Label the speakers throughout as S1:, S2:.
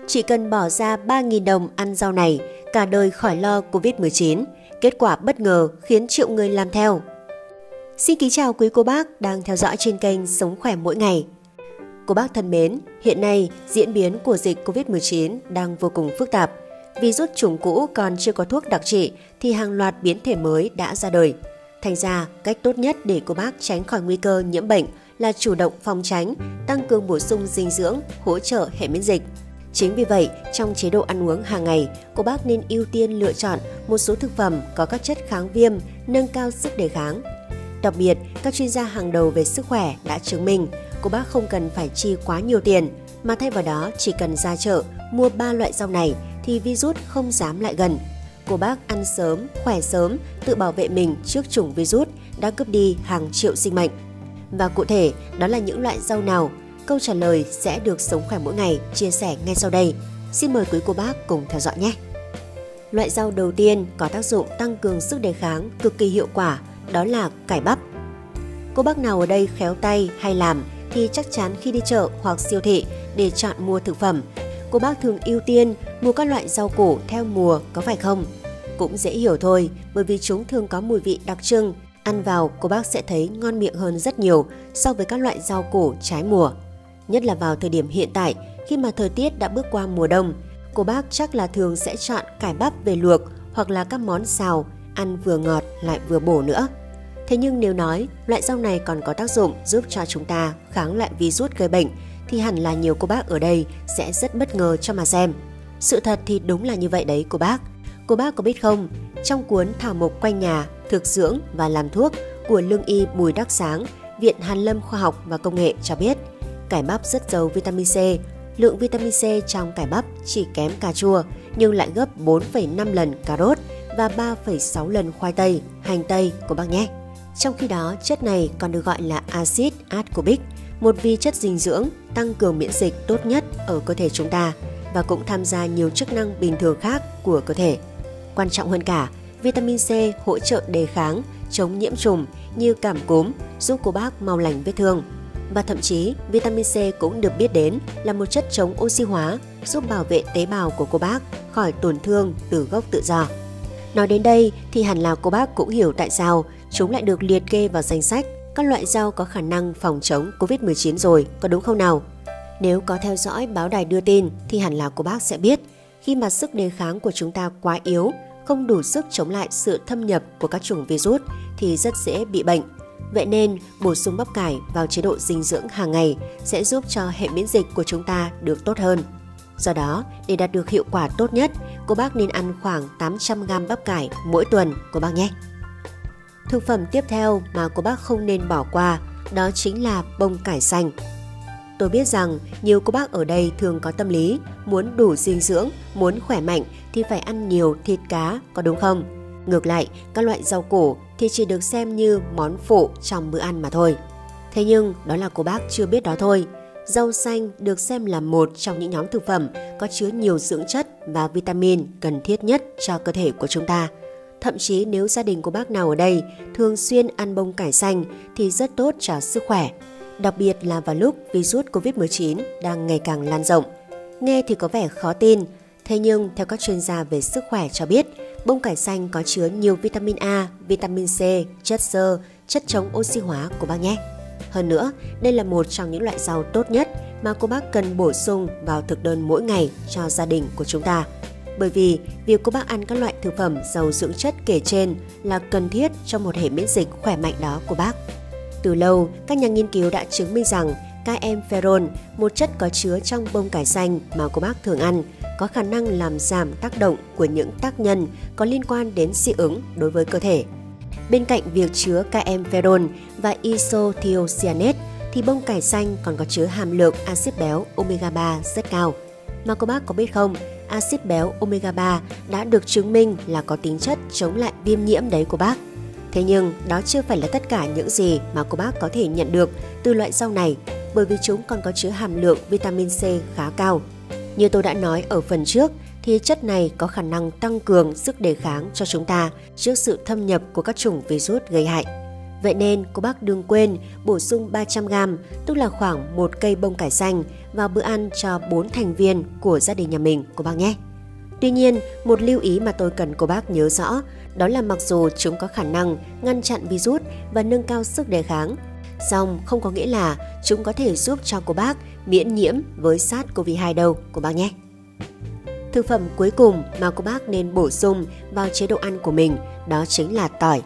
S1: Chỉ cần bỏ ra 3.000 đồng ăn rau này, cả đời khỏi lo Covid-19. Kết quả bất ngờ khiến triệu người làm theo. Xin kính chào quý cô bác đang theo dõi trên kênh Sống Khỏe Mỗi Ngày. Cô bác thân mến, hiện nay diễn biến của dịch Covid-19 đang vô cùng phức tạp. Virus chủng cũ còn chưa có thuốc đặc trị thì hàng loạt biến thể mới đã ra đời. Thành ra, cách tốt nhất để cô bác tránh khỏi nguy cơ nhiễm bệnh là chủ động phòng tránh, tăng cường bổ sung dinh dưỡng, hỗ trợ hệ miễn dịch. Chính vì vậy, trong chế độ ăn uống hàng ngày, cô bác nên ưu tiên lựa chọn một số thực phẩm có các chất kháng viêm, nâng cao sức đề kháng. Đặc biệt, các chuyên gia hàng đầu về sức khỏe đã chứng minh cô bác không cần phải chi quá nhiều tiền, mà thay vào đó chỉ cần ra chợ mua 3 loại rau này thì virus không dám lại gần. Cô bác ăn sớm, khỏe sớm, tự bảo vệ mình trước chủng virus đã cướp đi hàng triệu sinh mệnh. Và cụ thể, đó là những loại rau nào? Câu trả lời sẽ được Sống Khỏe Mỗi Ngày chia sẻ ngay sau đây. Xin mời quý cô bác cùng theo dõi nhé! Loại rau đầu tiên có tác dụng tăng cường sức đề kháng cực kỳ hiệu quả, đó là cải bắp. Cô bác nào ở đây khéo tay hay làm thì chắc chắn khi đi chợ hoặc siêu thị để chọn mua thực phẩm, cô bác thường ưu tiên mua các loại rau củ theo mùa, có phải không? Cũng dễ hiểu thôi, bởi vì chúng thường có mùi vị đặc trưng, ăn vào cô bác sẽ thấy ngon miệng hơn rất nhiều so với các loại rau củ trái mùa. Nhất là vào thời điểm hiện tại, khi mà thời tiết đã bước qua mùa đông, cô bác chắc là thường sẽ chọn cải bắp về luộc hoặc là các món xào, ăn vừa ngọt lại vừa bổ nữa. Thế nhưng nếu nói loại rau này còn có tác dụng giúp cho chúng ta kháng lại virus gây bệnh thì hẳn là nhiều cô bác ở đây sẽ rất bất ngờ cho mà xem. Sự thật thì đúng là như vậy đấy cô bác. Cô bác có biết không, trong cuốn Thảo Mộc Quanh Nhà, Thực dưỡng và Làm thuốc của Lương y Bùi Đắc Sáng, Viện Hàn lâm Khoa học và Công nghệ cho biết, cải bắp rất giàu vitamin C. Lượng vitamin C trong cải bắp chỉ kém cà chua nhưng lại gấp 4,5 lần cà rốt và 3,6 lần khoai tây, hành tây cô bác nhé. Trong khi đó, chất này còn được gọi là axit ascorbic, một vi chất dinh dưỡng tăng cường miễn dịch tốt nhất ở cơ thể chúng ta và cũng tham gia nhiều chức năng bình thường khác của cơ thể. Quan trọng hơn cả, vitamin C hỗ trợ đề kháng, chống nhiễm trùng như cảm cúm, giúp cô bác mau lành vết thương. Và thậm chí, vitamin C cũng được biết đến là một chất chống oxy hóa, giúp bảo vệ tế bào của cô bác khỏi tổn thương từ gốc tự do. Nói đến đây thì hẳn là cô bác cũng hiểu tại sao chúng lại được liệt kê vào danh sách các loại rau có khả năng phòng chống Covid-19 rồi, có đúng không nào? Nếu có theo dõi báo đài đưa tin thì hẳn là cô bác sẽ biết, khi mà sức đề kháng của chúng ta quá yếu, không đủ sức chống lại sự thâm nhập của các chủng virus thì rất dễ bị bệnh. Vậy nên, bổ sung bắp cải vào chế độ dinh dưỡng hàng ngày sẽ giúp cho hệ miễn dịch của chúng ta được tốt hơn. Do đó, để đạt được hiệu quả tốt nhất, cô bác nên ăn khoảng 800g bắp cải mỗi tuần cô bác nhé. Thực phẩm tiếp theo mà cô bác không nên bỏ qua đó chính là bông cải xanh. Tôi biết rằng nhiều cô bác ở đây thường có tâm lý muốn đủ dinh dưỡng, muốn khỏe mạnh thì phải ăn nhiều thịt cá, có đúng không? Ngược lại, các loại rau củ thì chỉ được xem như món phụ trong bữa ăn mà thôi. Thế nhưng đó là cô bác chưa biết đó thôi. Rau xanh được xem là một trong những nhóm thực phẩm có chứa nhiều dưỡng chất và vitamin cần thiết nhất cho cơ thể của chúng ta. Thậm chí nếu gia đình của bác nào ở đây thường xuyên ăn bông cải xanh thì rất tốt cho sức khỏe. Đặc biệt là vào lúc virus Covid-19 đang ngày càng lan rộng. Nghe thì có vẻ khó tin, thế nhưng theo các chuyên gia về sức khỏe cho biết, bông cải xanh có chứa nhiều vitamin A, vitamin C, chất xơ, chất chống oxy hóa của bác nhé. Hơn nữa, đây là một trong những loại rau tốt nhất mà cô bác cần bổ sung vào thực đơn mỗi ngày cho gia đình của chúng ta. Bởi vì việc cô bác ăn các loại thực phẩm giàu dưỡng chất kể trên là cần thiết cho một hệ miễn dịch khỏe mạnh đó của bác. Từ lâu, các nhà nghiên cứu đã chứng minh rằng kaempferol, một chất có chứa trong bông cải xanh mà cô bác thường ăn, có khả năng làm giảm tác động của những tác nhân có liên quan đến dị ứng đối với cơ thể. Bên cạnh việc chứa kaempferol và isothiocyanate thì bông cải xanh còn có chứa hàm lượng axit béo omega 3 rất cao. Mà cô bác có biết không, axit béo omega 3 đã được chứng minh là có tính chất chống lại viêm nhiễm đấy của bác. Thế nhưng đó chưa phải là tất cả những gì mà cô bác có thể nhận được từ loại rau này, bởi vì chúng còn có chứa hàm lượng vitamin C khá cao. Như tôi đã nói ở phần trước thì chất này có khả năng tăng cường sức đề kháng cho chúng ta trước sự thâm nhập của các chủng virus gây hại. Vậy nên cô bác đừng quên bổ sung 300g, tức là khoảng 1 cây bông cải xanh vào bữa ăn cho 4 thành viên của gia đình nhà mình cô bác nhé. Tuy nhiên, một lưu ý mà tôi cần cô bác nhớ rõ, đó là mặc dù chúng có khả năng ngăn chặn virus và nâng cao sức đề kháng, song không có nghĩa là chúng có thể giúp cho cô bác miễn nhiễm với SARS-CoV-2 đâu cô bác nhé. Thực phẩm cuối cùng mà cô bác nên bổ sung vào chế độ ăn của mình đó chính là tỏi.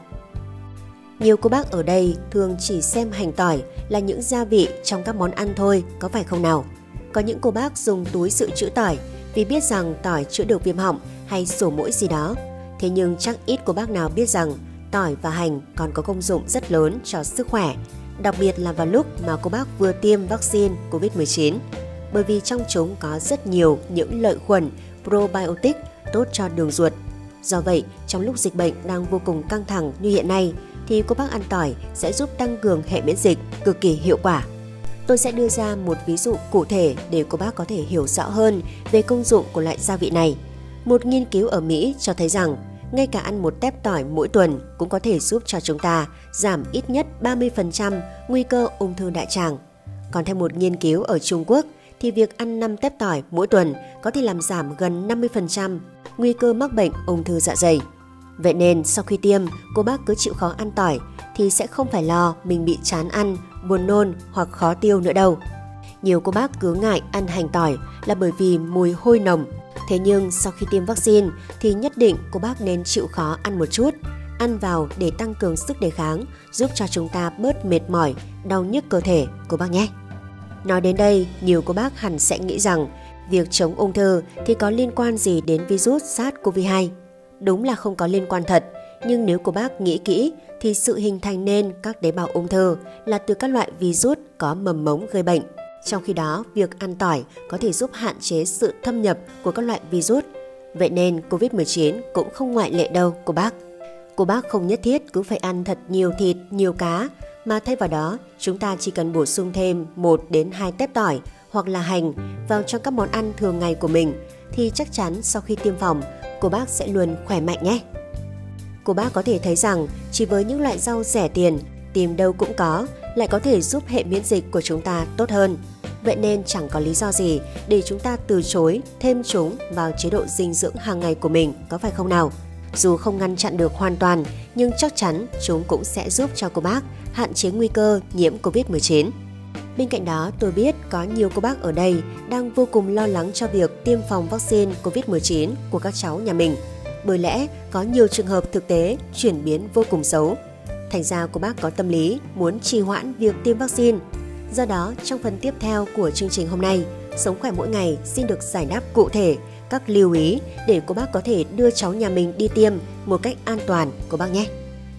S1: Nhiều cô bác ở đây thường chỉ xem hành tỏi là những gia vị trong các món ăn thôi, có phải không nào? Có những cô bác dùng túi dự trữ tỏi vì biết rằng tỏi chữa được viêm họng hay sổ mũi gì đó. Thế nhưng chắc ít cô bác nào biết rằng tỏi và hành còn có công dụng rất lớn cho sức khỏe, đặc biệt là vào lúc mà cô bác vừa tiêm vaccine COVID-19. Bởi vì trong chúng có rất nhiều những lợi khuẩn probiotic tốt cho đường ruột. Do vậy, trong lúc dịch bệnh đang vô cùng căng thẳng như hiện nay, thì cô bác ăn tỏi sẽ giúp tăng cường hệ miễn dịch cực kỳ hiệu quả. Tôi sẽ đưa ra một ví dụ cụ thể để cô bác có thể hiểu rõ hơn về công dụng của loại gia vị này. Một nghiên cứu ở Mỹ cho thấy rằng, ngay cả ăn một tép tỏi mỗi tuần cũng có thể giúp cho chúng ta giảm ít nhất 30% nguy cơ ung thư đại tràng. Còn theo một nghiên cứu ở Trung Quốc, thì việc ăn 5 tép tỏi mỗi tuần có thể làm giảm gần 50% nguy cơ mắc bệnh ung thư dạ dày. Vậy nên sau khi tiêm, cô bác cứ chịu khó ăn tỏi thì sẽ không phải lo mình bị chán ăn, buồn nôn hoặc khó tiêu nữa đâu. Nhiều cô bác cứ ngại ăn hành tỏi là bởi vì mùi hôi nồng. Thế nhưng sau khi tiêm vaccine thì nhất định cô bác nên chịu khó ăn một chút, ăn vào để tăng cường sức đề kháng, giúp cho chúng ta bớt mệt mỏi, đau nhức cơ thể cô bác nhé. Nói đến đây, nhiều cô bác hẳn sẽ nghĩ rằng việc chống ung thư thì có liên quan gì đến virus SARS-CoV-2. Đúng là không có liên quan thật, nhưng nếu cô bác nghĩ kỹ thì sự hình thành nên các tế bào ung thư là từ các loại virus có mầm mống gây bệnh. Trong khi đó, việc ăn tỏi có thể giúp hạn chế sự thâm nhập của các loại virus. Vậy nên COVID-19 cũng không ngoại lệ đâu cô bác. Cô bác không nhất thiết cứ phải ăn thật nhiều thịt, nhiều cá, mà thay vào đó chúng ta chỉ cần bổ sung thêm 1 đến 2 tép tỏi hoặc là hành vào trong các món ăn thường ngày của mình thì chắc chắn sau khi tiêm phòng, cô bác sẽ luôn khỏe mạnh nhé. Cô bác có thể thấy rằng chỉ với những loại rau rẻ tiền, tìm đâu cũng có, lại có thể giúp hệ miễn dịch của chúng ta tốt hơn. Vậy nên chẳng có lý do gì để chúng ta từ chối thêm chúng vào chế độ dinh dưỡng hàng ngày của mình, có phải không nào? Dù không ngăn chặn được hoàn toàn, nhưng chắc chắn chúng cũng sẽ giúp cho cô bác hạn chế nguy cơ nhiễm COVID-19. Bên cạnh đó, tôi biết có nhiều cô bác ở đây đang vô cùng lo lắng cho việc tiêm phòng vaccine COVID-19 của các cháu nhà mình. Bởi lẽ có nhiều trường hợp thực tế chuyển biến vô cùng xấu. Thành ra cô bác có tâm lý muốn trì hoãn việc tiêm vaccine. Do đó, trong phần tiếp theo của chương trình hôm nay, Sống khỏe mỗi ngày xin được giải đáp cụ thể các lưu ý để cô bác có thể đưa cháu nhà mình đi tiêm một cách an toàn cô bác nhé.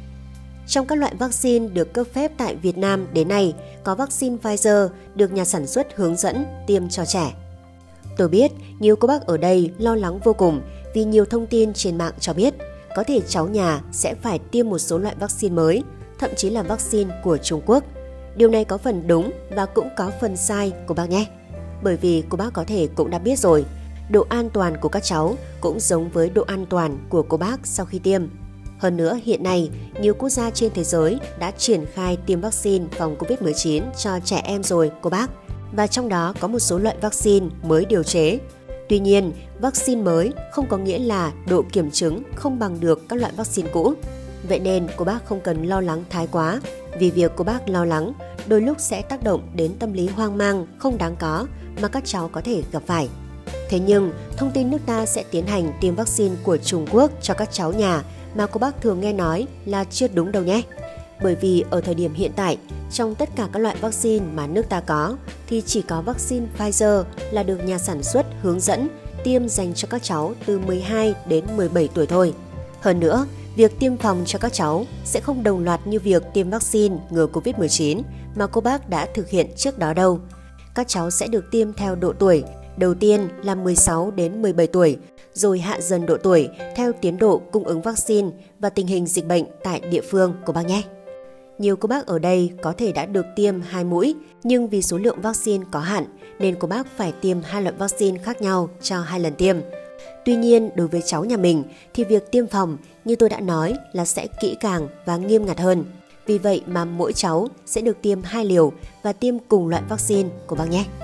S1: Trong các loại vaccine được cấp phép tại Việt Nam đến nay, có vaccine Pfizer được nhà sản xuất hướng dẫn tiêm cho trẻ. Tôi biết nhiều cô bác ở đây lo lắng vô cùng vì nhiều thông tin trên mạng cho biết có thể cháu nhà sẽ phải tiêm một số loại vaccine mới, thậm chí là vaccine của Trung Quốc. Điều này có phần đúng và cũng có phần sai cô bác nhé. Bởi vì cô bác có thể cũng đã biết rồi, độ an toàn của các cháu cũng giống với độ an toàn của cô bác sau khi tiêm. Hơn nữa, hiện nay, nhiều quốc gia trên thế giới đã triển khai tiêm vaccine phòng COVID-19 cho trẻ em rồi cô bác. Và trong đó có một số loại vaccine mới điều chế. Tuy nhiên, vaccine mới không có nghĩa là độ kiểm chứng không bằng được các loại vaccine cũ. Vậy nên cô bác không cần lo lắng thái quá, vì việc cô bác lo lắng đôi lúc sẽ tác động đến tâm lý hoang mang không đáng có mà các cháu có thể gặp phải. Thế nhưng, thông tin nước ta sẽ tiến hành tiêm vaccine của Trung Quốc cho các cháu nhà mà cô bác thường nghe nói là chưa đúng đâu nhé. Bởi vì ở thời điểm hiện tại, trong tất cả các loại vaccine mà nước ta có, thì chỉ có vaccine Pfizer là được nhà sản xuất hướng dẫn tiêm dành cho các cháu từ 12 đến 17 tuổi thôi. Hơn nữa, việc tiêm phòng cho các cháu sẽ không đồng loạt như việc tiêm vaccine ngừa COVID-19 mà cô bác đã thực hiện trước đó đâu. Các cháu sẽ được tiêm theo độ tuổi, đầu tiên là 16 đến 17 tuổi, rồi hạ dần độ tuổi theo tiến độ cung ứng vaccine và tình hình dịch bệnh tại địa phương của bác nhé. Nhiều cô bác ở đây có thể đã được tiêm 2 mũi, nhưng vì số lượng vaccine có hạn nên cô bác phải tiêm 2 loại vaccine khác nhau cho 2 lần tiêm. Tuy nhiên, đối với cháu nhà mình thì việc tiêm phòng như tôi đã nói là sẽ kỹ càng và nghiêm ngặt hơn. Vì vậy mà mỗi cháu sẽ được tiêm 2 liều và tiêm cùng loại vaccine của bác nhé.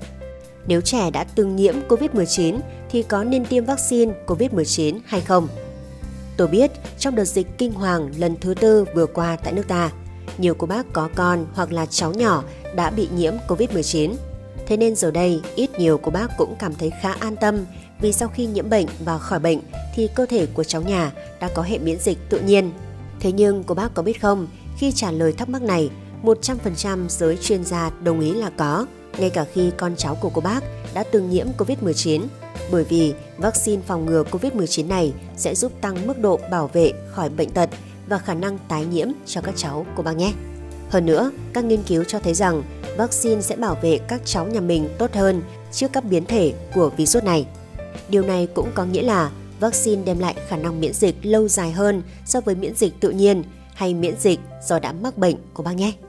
S1: Nếu trẻ đã từng nhiễm COVID-19 thì có nên tiêm vaccine COVID-19 hay không? Tôi biết trong đợt dịch kinh hoàng lần thứ 4 vừa qua tại nước ta, nhiều cô bác có con hoặc là cháu nhỏ đã bị nhiễm COVID-19. Thế nên giờ đây ít nhiều cô bác cũng cảm thấy khá an tâm vì sau khi nhiễm bệnh và khỏi bệnh thì cơ thể của cháu nhà đã có hệ miễn dịch tự nhiên. Thế nhưng cô bác có biết không, khi trả lời thắc mắc này, 100% giới chuyên gia đồng ý là có, ngay cả khi con cháu của cô bác đã từng nhiễm COVID-19. Bởi vì vaccine phòng ngừa COVID-19 này sẽ giúp tăng mức độ bảo vệ khỏi bệnh tật và khả năng tái nhiễm cho các cháu cô bác nhé. Hơn nữa, các nghiên cứu cho thấy rằng vaccine sẽ bảo vệ các cháu nhà mình tốt hơn trước các biến thể của virus này. Điều này cũng có nghĩa là vaccine đem lại khả năng miễn dịch lâu dài hơn so với miễn dịch tự nhiên hay miễn dịch do đã mắc bệnh của bác nhé.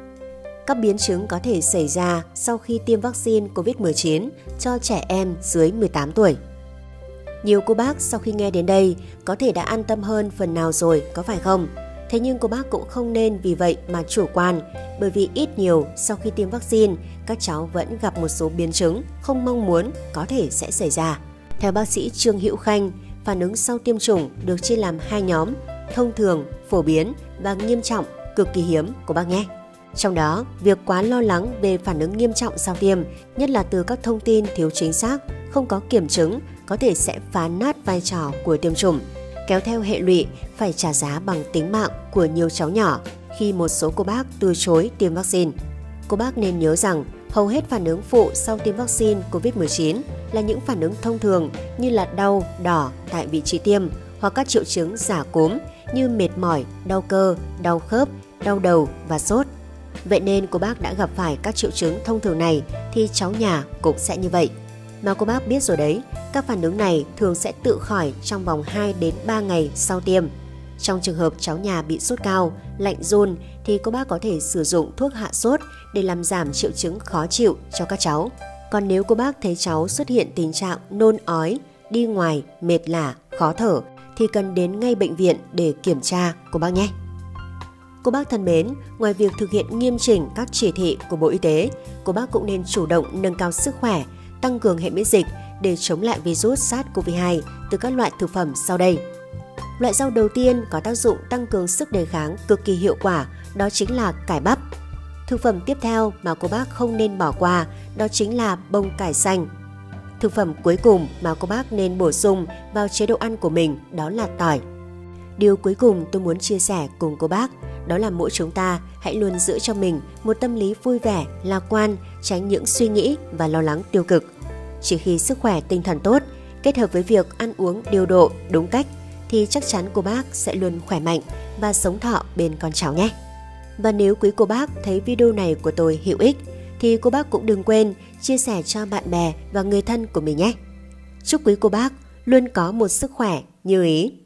S1: Các biến chứng có thể xảy ra sau khi tiêm vaccine COVID-19 cho trẻ em dưới 18 tuổi. Nhiều cô bác sau khi nghe đến đây có thể đã an tâm hơn phần nào rồi, có phải không? Thế nhưng cô bác cũng không nên vì vậy mà chủ quan, bởi vì ít nhiều sau khi tiêm vaccine, các cháu vẫn gặp một số biến chứng không mong muốn có thể sẽ xảy ra. Theo bác sĩ Trương Hữu Khanh, phản ứng sau tiêm chủng được chia làm 2 nhóm: thông thường, phổ biến và nghiêm trọng, cực kỳ hiếm của bác nhé. Trong đó, việc quá lo lắng về phản ứng nghiêm trọng sau tiêm, nhất là từ các thông tin thiếu chính xác, không có kiểm chứng, có thể sẽ phá nát vai trò của tiêm chủng, kéo theo hệ lụy phải trả giá bằng tính mạng của nhiều cháu nhỏ khi một số cô bác từ chối tiêm vaccine. Cô bác nên nhớ rằng hầu hết phản ứng phụ sau tiêm vaccine COVID-19 là những phản ứng thông thường như là đau, đỏ tại vị trí tiêm hoặc các triệu chứng giả cúm như mệt mỏi, đau cơ, đau khớp, đau đầu và sốt. Vậy nên cô bác đã gặp phải các triệu chứng thông thường này thì cháu nhà cũng sẽ như vậy. Mà cô bác biết rồi đấy, các phản ứng này thường sẽ tự khỏi trong vòng 2 đến 3 ngày sau tiêm. Trong trường hợp cháu nhà bị sốt cao, lạnh run thì cô bác có thể sử dụng thuốc hạ sốt để làm giảm triệu chứng khó chịu cho các cháu. Còn nếu cô bác thấy cháu xuất hiện tình trạng nôn ói, đi ngoài, mệt lả, khó thở thì cần đến ngay bệnh viện để kiểm tra cô bác nhé. Cô bác thân mến, ngoài việc thực hiện nghiêm chỉnh các chỉ thị của Bộ Y tế, cô bác cũng nên chủ động nâng cao sức khỏe, tăng cường hệ miễn dịch để chống lại virus SARS-CoV-2 từ các loại thực phẩm sau đây. Loại rau đầu tiên có tác dụng tăng cường sức đề kháng cực kỳ hiệu quả, đó chính là cải bắp. Thực phẩm tiếp theo mà cô bác không nên bỏ qua đó chính là bông cải xanh. Thực phẩm cuối cùng mà cô bác nên bổ sung vào chế độ ăn của mình đó là tỏi. Điều cuối cùng tôi muốn chia sẻ cùng cô bác đó là mỗi chúng ta hãy luôn giữ cho mình một tâm lý vui vẻ, lạc quan, tránh những suy nghĩ và lo lắng tiêu cực. Chỉ khi sức khỏe tinh thần tốt, kết hợp với việc ăn uống điều độ, đúng cách thì chắc chắn cô bác sẽ luôn khỏe mạnh và sống thọ bên con cháu nhé. Và nếu quý cô bác thấy video này của tôi hữu ích thì cô bác cũng đừng quên chia sẻ cho bạn bè và người thân của mình nhé. Chúc quý cô bác luôn có một sức khỏe như ý.